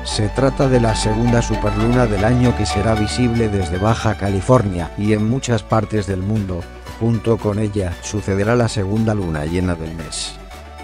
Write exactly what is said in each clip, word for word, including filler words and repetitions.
Se trata de la segunda superluna del año que será visible desde Baja California y en muchas partes del mundo. Junto con ella sucederá la segunda luna llena del mes.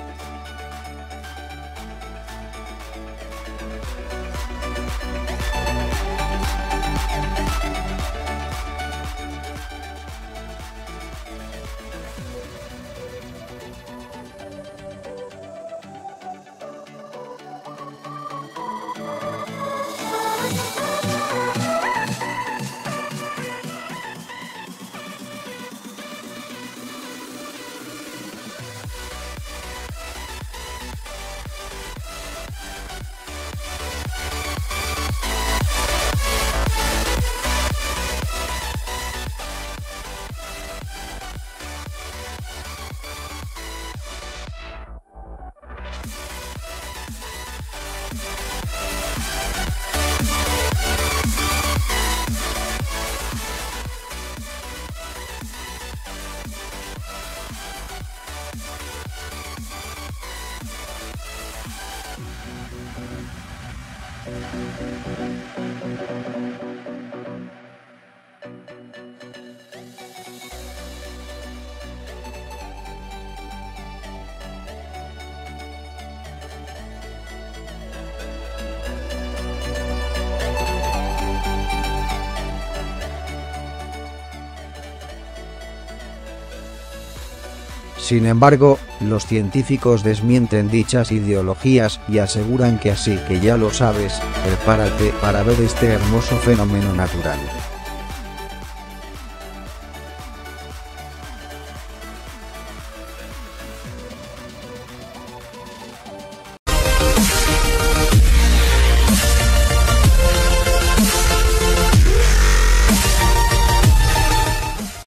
Sin embargo, los científicos desmienten dichas ideologías y aseguran que así que ya lo sabes, prepárate para ver este hermoso fenómeno natural.